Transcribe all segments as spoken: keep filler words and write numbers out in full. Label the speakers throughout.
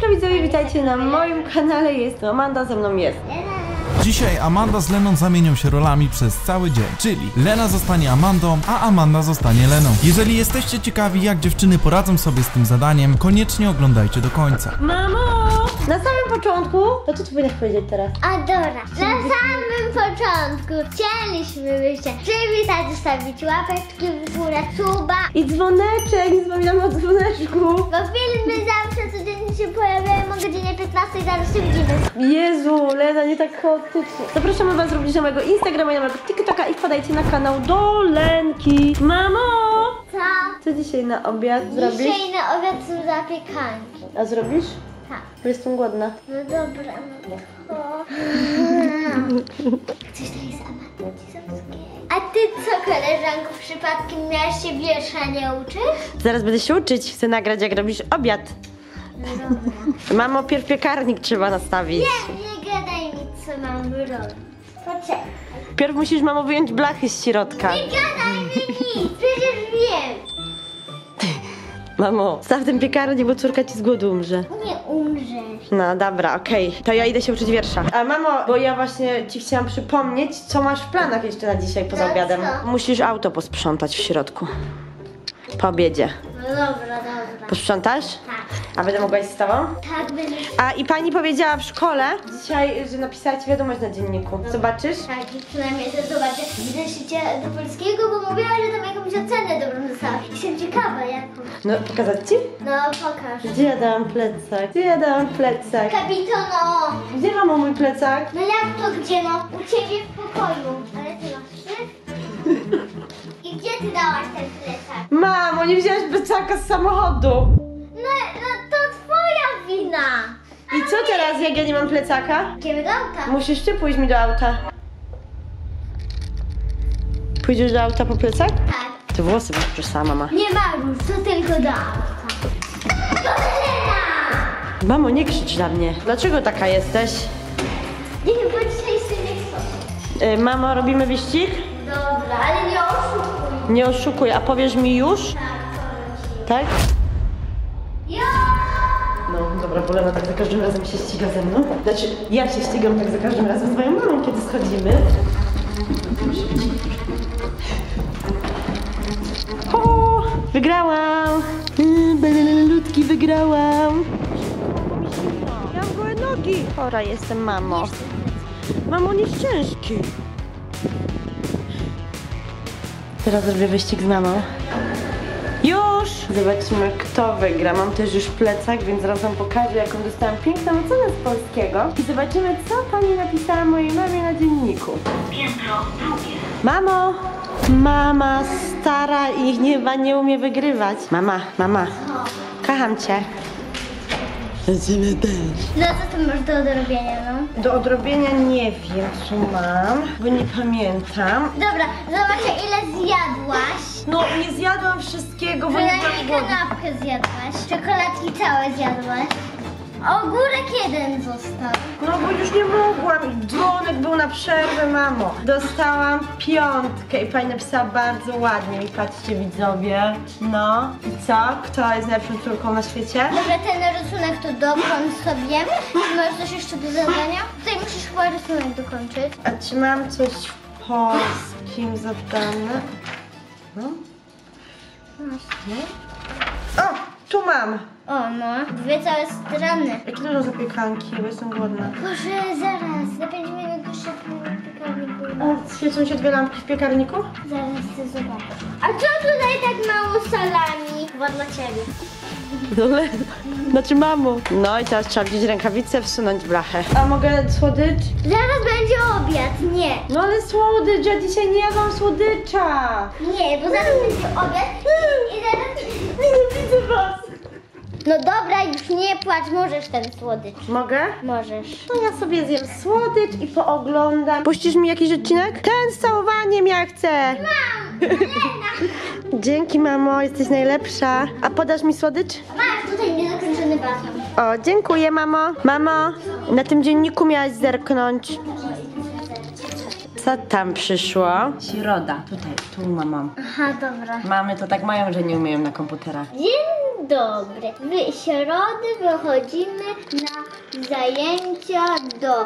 Speaker 1: Siemaneczko widzowie, witajcie na moim kanale, jestem Amanda, ze mną jest
Speaker 2: Dzisiaj Amanda z Leną zamienią się rolami przez cały dzień, czyli Lena zostanie Amandą, a Amanda zostanie Leną. Jeżeli jesteście ciekawi, jak dziewczyny poradzą sobie z tym zadaniem, koniecznie oglądajcie do końca.
Speaker 1: Mamo! Na samym początku, to co ty powinnaś powiedzieć teraz?
Speaker 3: A dobra, na samym początku chcieliśmy byście przywitać, zostawić łapeczki w górę, suba
Speaker 1: I dzwoneczek, nie zapominamy o dzwoneczku.
Speaker 3: bo filmy zawsze codziennie się pojawiają o godzinie piętnastej, zaraz się widzimy.
Speaker 1: Jezu, Lena, nie tak chaotycznie. Zapraszamy was również na mojego Instagrama i na mojego TikToka i wpadajcie na kanał do Lenki. Mamo!
Speaker 3: Co?
Speaker 1: Co dzisiaj na obiad zrobisz?
Speaker 3: Dzisiaj na obiad są zapiekanki.
Speaker 1: A zrobisz?
Speaker 3: Tak.
Speaker 1: Bo jestem głodna.
Speaker 3: No dobra, no to... Chcesz to jest Amanda Cisowskiej. A ty co, koleżanko, przypadkiem miałaś się wiersza nie uczyć?
Speaker 1: Zaraz będę się uczyć, chcę nagrać jak robisz obiad.
Speaker 3: No dobra.
Speaker 1: Mamo, pierw piekarnik trzeba nastawić.
Speaker 3: Nie, nie gadaj mi, co mam robić. Poczekaj.
Speaker 1: Pierw musisz, mamo, wyjąć blachy z środka.
Speaker 3: Nie gadaj mi nic, przecież wiem.
Speaker 1: Mamo, staw ten piekarnik, bo córka ci z głodu umrze.
Speaker 3: Nie umrzesz.
Speaker 1: No dobra, okej, to ja idę się uczyć wiersza. A mamo, bo ja właśnie ci chciałam przypomnieć, co masz w planach jeszcze na dzisiaj poza
Speaker 3: No
Speaker 1: obiadem.
Speaker 3: co?
Speaker 1: Musisz auto posprzątać w środku. Po obiedzie.
Speaker 3: No dobra, dobra.
Speaker 1: Posprzątasz?
Speaker 3: Tak.
Speaker 1: A będę mogła iść z tobą?
Speaker 3: Tak będziesz.
Speaker 1: A i pani powiedziała w szkole dzisiaj, że napisała ci wiadomość na dzienniku. Zobaczysz?
Speaker 3: Tak, i przynajmniej to zobaczę w zeszycie do polskiego, bo mówiła, że tam jakąś ocenę dobrą dostała. Jestem ciekawa jaką.
Speaker 1: No, pokazać ci?
Speaker 3: No pokaż.
Speaker 1: Gdzie ja dałam plecak? Gdzie ja dałam plecak?
Speaker 3: Kapitono!
Speaker 1: Gdzie mamo mój plecak?
Speaker 3: No jak to gdzie no? U ciebie w pokoju. Ale ty masz trzy? I gdzie ty dałaś ten plecak?
Speaker 1: Mamo, nie wzięłaś plecaka z samochodu.
Speaker 3: No, no to twoja wina.
Speaker 1: I co teraz, jak ja nie mam plecaka?
Speaker 3: Idziemy do auta.
Speaker 1: Musisz ty pójść mi do auta. Pójdziesz do auta po plecak?
Speaker 3: Tak.
Speaker 1: Te włosy masz przesała, mama.
Speaker 3: Nie Mariusz, to tylko do auta. Helena!
Speaker 1: Mamo, nie krzycz na mnie. Dlaczego taka jesteś?
Speaker 3: Nie wiem, bo dzisiaj sobie nie chcę.
Speaker 1: Yy, mamo, robimy wyścig?
Speaker 3: Dobra, ale nie oszukuj.
Speaker 1: Nie oszukuj, a powiesz mi już?
Speaker 3: Tak, powiem ci.
Speaker 1: Tak?
Speaker 3: Ja!
Speaker 1: No, dobra, bo Lena tak za każdym razem się ściga ze mną. Znaczy, ja się ścigam tak za każdym razem z moją mamą, kiedy schodzimy. O, wygrałam! Ludki, wygrałam! Ja mam gołe nogi! Chora jestem, mamo. Mamo, nie jest ciężki. Teraz zrobię wyścig z mamą. Już! Zobaczymy, kto wygra. Mam też już plecak, więc zaraz wam pokażę, jaką dostałam piękną ocenę z polskiego. I zobaczymy, co pani napisała mojej mamie na dzienniku.
Speaker 3: Piętro drugie.
Speaker 1: Mamo! Mama stara i chyba nie umie wygrywać. Mama, mama, kocham cię. Lecimy też.
Speaker 3: No co ty masz do odrobienia, no?
Speaker 1: Do odrobienia nie wiem, co mam, bo nie pamiętam.
Speaker 3: Dobra, zobaczę ile zjadłaś.
Speaker 1: No, nie zjadłam wszystkiego, bo nie byłam
Speaker 3: Przynajmniej
Speaker 1: głodna.
Speaker 3: kanapkę zjadłaś. Czekoladki całe zjadłaś. A ogórek jeden został.
Speaker 1: No bo już nie mogłam i dzwonek był na przerwę, mamo. Dostałam piątkę i pani napisała bardzo ładnie. I patrzcie, widzowie. No i co? Kto jest najlepszą córką na świecie?
Speaker 3: Dobra, ten rysunek to dokończ sobie. Masz coś jeszcze do zadania? Tutaj musisz chyba rysunek dokończyć.
Speaker 1: A czy mam coś w polskim zadane? No. No. O, tu mam.
Speaker 3: O no, dwie całe strony.
Speaker 1: Jakie dużo zapiekanki, bo jestem głodna.
Speaker 3: Boże, zaraz, za pięć minut już się w piekarniku.
Speaker 1: A świecą się dwie lampki w piekarniku?
Speaker 3: Zaraz chcę zobaczyć. A co tutaj tak mało salami? Chyba dla ciebie.
Speaker 1: Dole. Znaczy mamo. No i teraz trzeba wziąć rękawicę, wsunąć blachę. A mogę słodycz?
Speaker 3: Zaraz będzie obiad, nie.
Speaker 1: No ale słodycz, ja dzisiaj nie jadłam słodycza.
Speaker 3: Nie, bo zaraz będzie obiad i, i zaraz...
Speaker 1: Nienawidzę was.
Speaker 3: No dobra, już nie płacz, możesz ten słodycz.
Speaker 1: Mogę?
Speaker 3: Możesz.
Speaker 1: To ja sobie zjem słodycz i pooglądam. Puścisz mi jakiś odcinek? Ten z całowaniem ja chcę.
Speaker 3: Mam! Elena!
Speaker 1: Dzięki, mamo, jesteś najlepsza. A podasz mi słodycz?
Speaker 3: Masz tutaj niezakończony baton.
Speaker 1: O, dziękuję, mamo. Mamo, na tym dzienniku miałaś zerknąć. Co tam przyszło? Środa. Tutaj, tu mam.
Speaker 3: Aha, dobra.
Speaker 1: Mamy to tak mają, że nie umieją na komputerach.
Speaker 3: Dzień dobry. W środę wychodzimy na zajęcia do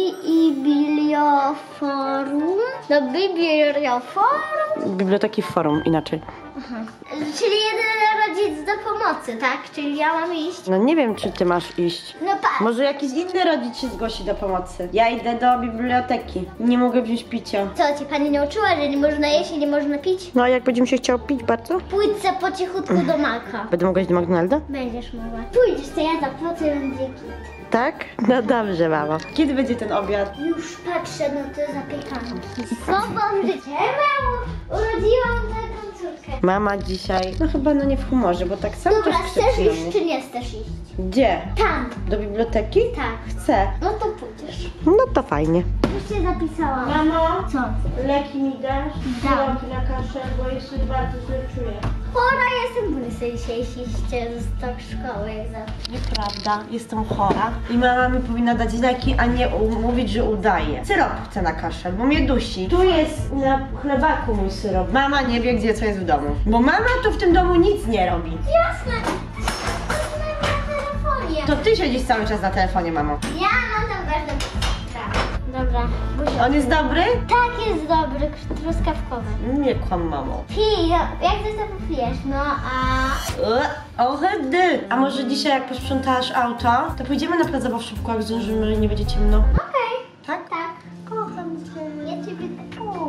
Speaker 3: biblioforum. Do biblioforum?
Speaker 1: Biblioteki forum, inaczej.
Speaker 3: Aha. Czyli jeden rodzic do pomocy, tak? Czyli ja mam iść?
Speaker 1: No nie wiem, czy ty masz iść.
Speaker 3: No patrz.
Speaker 1: Może jakiś inny rodzic się zgłosi do pomocy. Ja idę do biblioteki. Nie mogę wziąć picia.
Speaker 3: Co, cię pani nauczyła, że nie można jeść i nie można pić?
Speaker 1: No a jak będzie mi się chciał pić bardzo?
Speaker 3: Pójdź se po cichutku do Maka.
Speaker 1: Będę mogła iść do McDonalda?
Speaker 3: Będziesz mogła. Pójdziesz, to ja zapłacę będzie git.
Speaker 1: Tak? No dobrze, mamo. Kiedy będzie ten obiad?
Speaker 3: Już patrzę na te zapiekanki. Sobą życie. Mamo, urodziłam taką córkę.
Speaker 1: Mama dzisiaj, no chyba no nie w humorze, bo tak sam
Speaker 3: Dobra,
Speaker 1: też
Speaker 3: chcesz
Speaker 1: krzyczy na
Speaker 3: iść
Speaker 1: mnie.
Speaker 3: czy nie chcesz iść?
Speaker 1: Gdzie?
Speaker 3: Tam.
Speaker 1: Do biblioteki?
Speaker 3: Tak.
Speaker 1: Chcę.
Speaker 3: No to pójdziesz.
Speaker 1: No to fajnie.
Speaker 3: Już się zapisałam.
Speaker 1: Mamo,
Speaker 3: Co?
Speaker 1: leki mi dasz?
Speaker 3: Dam.
Speaker 1: Syropy na kaszę, bo jeszcze bardzo źle czuję.
Speaker 3: Chora jestem, bo sobie dzisiaj iście z tak szkoły jak zawsze.
Speaker 1: Nieprawda, jestem chora i mama mi powinna dać leki, a nie u- mówić, że udaje. Syrop chcę na kaszel, bo mnie dusi. Tu jest na chlebaku mój syrop. Mama nie wie, gdzie co jest w domu. Bo mama tu w tym domu nic nie robi.
Speaker 3: Jasne. To jest na telefonie.
Speaker 1: To ty siedzisz cały czas na telefonie, mamo.
Speaker 3: Ja mam tam ważną sprawę. Dobra, Buzio.
Speaker 1: On jest dobry?
Speaker 3: Tak, jest dobry, truskawkowy.
Speaker 1: Nie kłam, mamo.
Speaker 3: Pij, jak ty to popijesz? No a...
Speaker 1: Ohedy! A może dzisiaj jak posprzątasz auto, to pójdziemy na plac zabaw szybko, jak zdążymy, nie będzie ciemno.
Speaker 3: Okej.
Speaker 1: Tak?
Speaker 3: Tak. Kocham cię. Ja ciebie tak.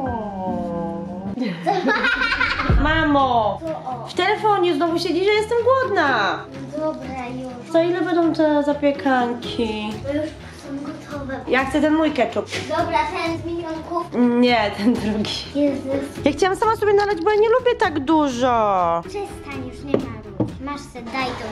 Speaker 1: Mamo!
Speaker 3: To o.
Speaker 1: W telefonie znowu siedzi, że jestem głodna.
Speaker 3: Dobra, już.
Speaker 1: Za ile będą te zapiekanki?
Speaker 3: Bo już są gotowe.
Speaker 1: Ja chcę ten mój ketchup.
Speaker 3: Dobra, ten z milionków.
Speaker 1: Nie, ten drugi.
Speaker 3: Jezus.
Speaker 1: Ja chciałam sama sobie nalać, bo ja nie lubię tak dużo.
Speaker 3: Przestań już, nie maruj. Masz se, daj to.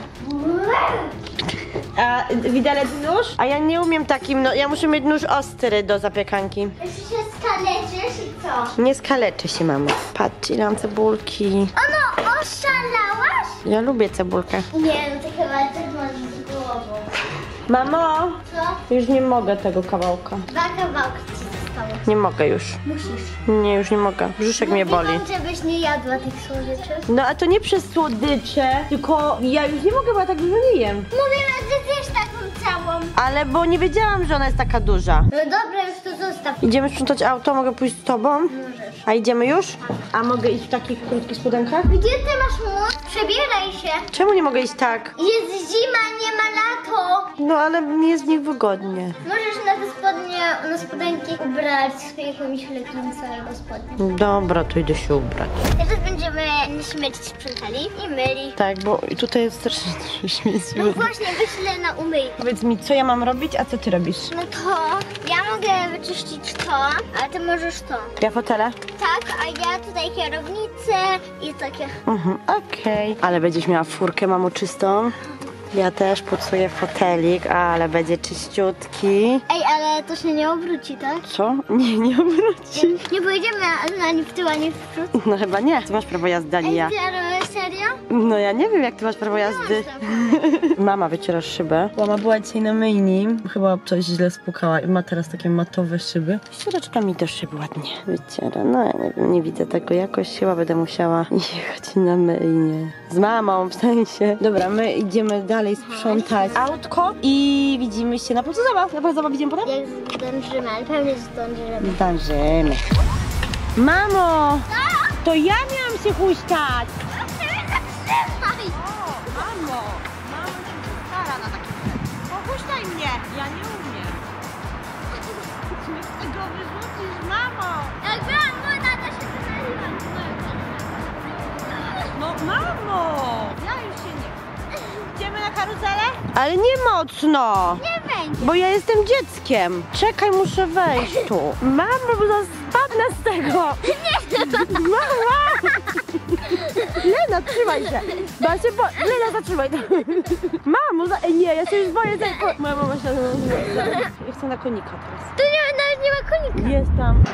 Speaker 1: A widelec nóż? A ja nie umiem takim, no ja muszę mieć nóż ostry do zapiekanki.
Speaker 3: Jeszcze się skaleczysz i co?
Speaker 1: Nie skaleczy się, mamo. Patrz, ile mam cebulki.
Speaker 3: Ono, oszalałaś?
Speaker 1: Ja lubię cebulkę.
Speaker 3: Nie, no to chyba też masz z głową.
Speaker 1: Mamo,
Speaker 3: Co?
Speaker 1: już nie mogę tego kawałka.
Speaker 3: Dwa kawałki ci zostały.
Speaker 1: Nie mogę już.
Speaker 3: Musisz.
Speaker 1: Nie, już nie mogę. Brzuszek mnie boli.
Speaker 3: Mówiłam, żebyś nie jadła tych słodyczy.
Speaker 1: No a to nie przez słodycze, tylko ja już nie mogę, bo ja tak dużo nie jem.
Speaker 3: Mówiłam, że zjesz taką całą.
Speaker 1: Ale bo nie wiedziałam, że ona jest taka duża.
Speaker 3: No dobra, już to zostaw.
Speaker 1: Idziemy sprzątać auto, mogę pójść z tobą?
Speaker 3: Możesz.
Speaker 1: A idziemy już? A mogę iść w takich krótkich spodenkach?
Speaker 3: Gdzie ty masz mózg? Przebieraj się.
Speaker 1: Czemu nie mogę iść tak?
Speaker 3: Jest zima, nie ma lato.
Speaker 1: No ale mi jest w nich wygodnie.
Speaker 3: Możesz na te spodnie, na spodenki ubrać swoje jakąś leginsa albo spodnie.
Speaker 1: Dobra, to idę się ubrać.
Speaker 3: Teraz będziemy śmieci sprzątali i myli.
Speaker 1: Tak, bo tutaj jest strasznie dużo śmieci.
Speaker 3: No właśnie, wyślę na umyj.
Speaker 1: Powiedz mi, co ja mam robić, a co ty robisz?
Speaker 3: No to ja mogę wyczyścić to, a ty możesz to.
Speaker 1: Ja fotele?
Speaker 3: Tak, a ja tutaj kierownicę i takie.
Speaker 1: Mhm, okej. Ale będziesz miała furkę, mamo, czystą. Ja też pocuję fotelik, ale będzie czyściutki.
Speaker 3: Ej, ale to się nie obróci, tak?
Speaker 1: Co? Nie, nie obróci.
Speaker 3: Nie pojedziemy ani w tył, ani w przód.
Speaker 1: No chyba nie. Ty masz prawo jazdy, ani
Speaker 3: Ej,
Speaker 1: ja.
Speaker 3: ty, ale serio?
Speaker 1: No ja nie wiem, jak ty masz prawo jazdy. Mama wyciera szybę. Mama była dzisiaj na myjni. Chyba coś źle spłukała i ma teraz takie matowe szyby. Ściereczka mi też szyby ładnie wyciera. No ja nie wiem, nie widzę tego jakoś. Chyba będę musiała jechać na myjnię. Z mamą, w sensie. Dobra, my idziemy dalej sprzątać autko i widzimy się na placu zabaw. Na placu zabaw idziemy potem?
Speaker 3: Jak zdążymy, ale pewnie zdążymy.
Speaker 1: Zdążymy. Mamo! To ja miałam się huśtać!
Speaker 3: Zatrzymaj!
Speaker 1: Mamo! Mamo się stara na takie rzeczy. Pochuśtaj mnie! Ja nie umiem. Czy mnie z tego wyrzucisz, mamo?
Speaker 3: Jak byłam młoda, to się wynęliłam.
Speaker 1: No mamo! Ja już się nie chcę. Idziemy na karuzelę? Ale nie mocno!
Speaker 3: Nie będzie.
Speaker 1: Bo ja jestem dzieckiem. Czekaj, muszę wejść tu. Mamo, bo zaraz spadnę z tego. Mama! Lena, trzymaj się. Bo ja się bo... Lena, zatrzymaj. Mamo, za... Ej, nie, ja się już boję. Za... Moja mama się... Ja chcę na konika teraz.
Speaker 3: Tu nie, nawet nie ma konika.
Speaker 1: Jest tam.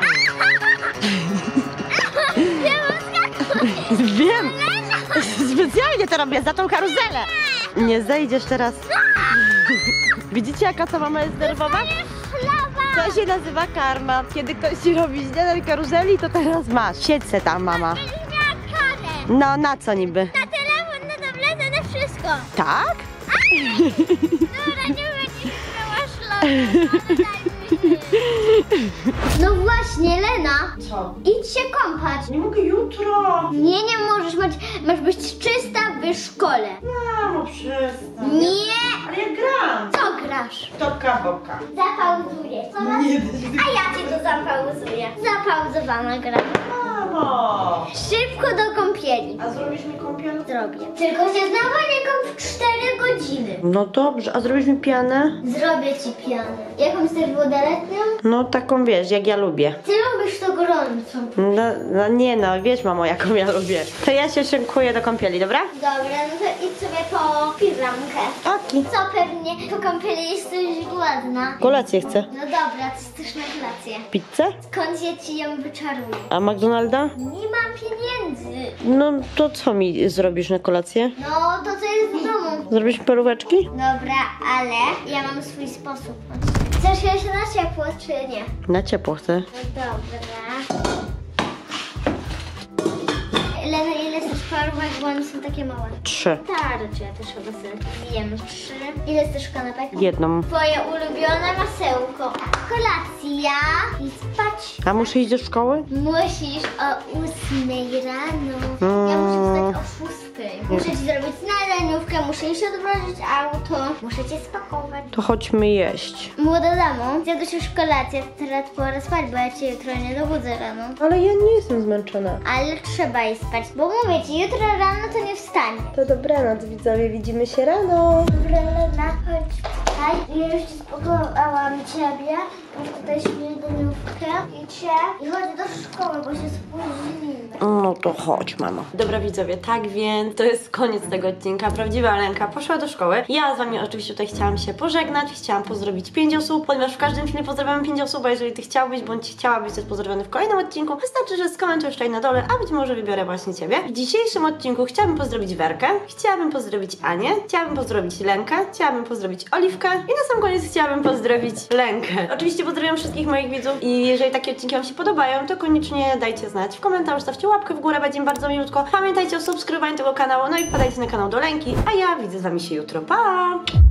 Speaker 3: Nie mam skaku.
Speaker 1: Wiem. Specjalnie to robię za tą karuzelę. Nie zejdziesz teraz. Widzicie, jaka ta mama jest nerwowa?
Speaker 3: Szlawa.
Speaker 1: To się nazywa karma. Kiedy ktoś ci robi źle na karuzeli, to teraz masz. Siedź se tam, mama.
Speaker 3: Będziesz miała karę.
Speaker 1: No, na co niby?
Speaker 3: Na telefon, na tabletę, na wszystko.
Speaker 1: Tak?
Speaker 3: Dobra, nie będziesz miała szlaku, ale daj mi. No właśnie, Lena.
Speaker 1: Co?
Speaker 3: Idź się kąpać.
Speaker 1: Nie mogę jutro.
Speaker 3: Nie, nie możesz, masz, masz być czysta w szkole.
Speaker 1: Mamo, przestań.
Speaker 3: Nie!
Speaker 1: Ale ja gram.
Speaker 3: Co grasz?
Speaker 1: Topka, bobka.
Speaker 3: Zapauzuję. Co masz?
Speaker 1: Nie,
Speaker 3: A ja cię to zapauzuję. Zapauzowana gra.
Speaker 1: mamo.
Speaker 3: Szybko do kąpieli.
Speaker 1: A zrobisz mi kąpiel?
Speaker 3: Zrobię. Tylko się znowu nie kąp w cztery godziny.
Speaker 1: No dobrze, a zrobisz mi pianę?
Speaker 3: Zrobię ci pianę. Jaką chcesz wodę letnią?
Speaker 1: No taką wiesz, jak ja lubię.
Speaker 3: Ty lubisz to gorącą.
Speaker 1: No, no nie no, wiesz mamo, jaką ja lubię. To ja się szykuję do kąpieli, dobra?
Speaker 3: Dobra, no to idź sobie po piżamkę.
Speaker 1: Oki.
Speaker 3: Co pewnie po kąpieli jesteś głodna.
Speaker 1: Kolację chcę.
Speaker 3: No dobra, to chcesz na kolację.
Speaker 1: Pizzę?
Speaker 3: Skąd ja ci ją wyczaruję?
Speaker 1: A McDonalda?
Speaker 3: Nie mam pieniędzy.
Speaker 1: No to co mi zrobisz na kolację?
Speaker 3: No to co jest w domu?
Speaker 1: Zrobisz mi paróweczki?
Speaker 3: Dobra, ale ja mam swój sposób. Chcesz jeszcze na ciepło, czy nie?
Speaker 1: Na ciepło chcę.
Speaker 3: No dobra. Lena, ile chcesz parówek, bo one są takie małe?
Speaker 1: Trzy.
Speaker 3: Tarczy, ja też chyba sobie zjem trzy. Ile chcesz kanapek?
Speaker 1: Jedną.
Speaker 3: Twoje ulubione masełko. Kolacja i spać.
Speaker 1: A muszę iść do szkoły?
Speaker 3: Musisz o ósmej rano. Ja muszę wstać o szóstej. Muszę ci zrobić śniadaniówkę, muszę iść odwrócić auto. Muszę cię spakować.
Speaker 1: To chodźmy jeść.
Speaker 3: Młoda damo, zjadłeś już kolację, teraz pora spać, bo ja cię jutro nie dobudzę rano.
Speaker 1: Ale ja nie jestem zmęczona.
Speaker 3: Ale trzeba jej spać, bo mówię ci, jutro rano to nie wstanie.
Speaker 1: To dobranoc widzowie, widzimy się rano.
Speaker 3: Dobra, Lena, chodź tutaj. Ja już ci spakowałam ciebie. Masz tutaj śniadaniówkę i cię. I chodź do szkoły, bo się spóźnimy.
Speaker 1: No to chodź, mamo. Dobra widzowie, tak więc to jest koniec tego odcinka. Prawdziwa Lenka poszła do szkoły. Ja z wami oczywiście tutaj chciałam się pożegnać. Chciałam pozdrowić pięć osób, ponieważ w każdym filmie pozdrawiam pięć osób, a jeżeli ty chciałbyś bądź chciałabyś być pozdrowiony w kolejnym odcinku, wystarczy, że skomentujesz tutaj na dole, a być może wybiorę właśnie ciebie. W dzisiejszym odcinku chciałabym pozdrowić Werkę, chciałabym pozdrowić Anię, chciałabym pozdrowić Lenkę, chciałabym pozdrowić Oliwkę i na sam koniec chciałabym pozdrowić Lenkę. Oczywiście pozdrawiam wszystkich moich widzów i jeżeli takie odcinki wam się podobają, to koniecznie dajcie znać w komentarzu, stawcie łapkę w górę, będzie mi bardzo milutko. Pamiętajcie o subskrybowaniu tego kanału, no i wpadajcie na kanał do Lenki, a ja widzę z wami się jutro. Pa!